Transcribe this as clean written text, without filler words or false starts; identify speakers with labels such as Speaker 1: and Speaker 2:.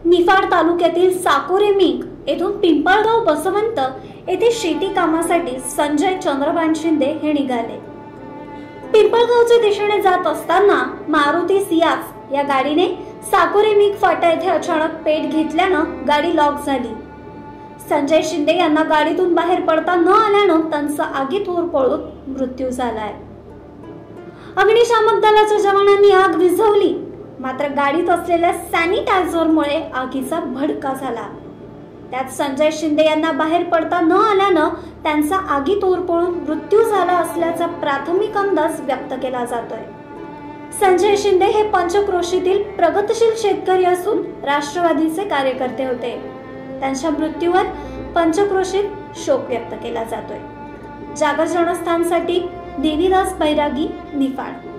Speaker 1: निफाड तालुक्यातील साकोरेमीग येथून पिंपळगाव बसवंत येथे शेती कामासाठी संजय चंद्रभान शिंदे हे निघाले। पिंपळगावच्या दिशेने जात असताना मारुती सियाज या गाडीने साकोरेमीग फाटा येथे अचानक पेट घेतल्यानं गाडी लॉक झाली। संजय शिंदे यांना गाडीतून बाहेर पडता न आल्यानं त्यांचा आगीत होरपळून मृत्यू झालाय। अग्निशामक दलाच्या जवानांनी आग विझवली, मात्र गाडीत असलेल्या सॅनिटायझरमुळे आगीचा भडका झाला। त्यात संजय शिंदे यांना बाहेर पडता न आल्यानं त्यांचा आगीत होरपळून मृत्यू झाला असल्याचा प्राथमिक अंदाज व्यक्त केला जातोय। संजय शिंदे हे पंचक्रोशीतील प्रगतशील शेतकरी असून राष्ट्रवादीचे कार्यकर्ते होते। त्यांच्या मृत्यूवर पंचक्रोशीत शोक व्यक्त केला जातोय। जागर जनस्थानसाठी देवीदास बैरागी, निफाड।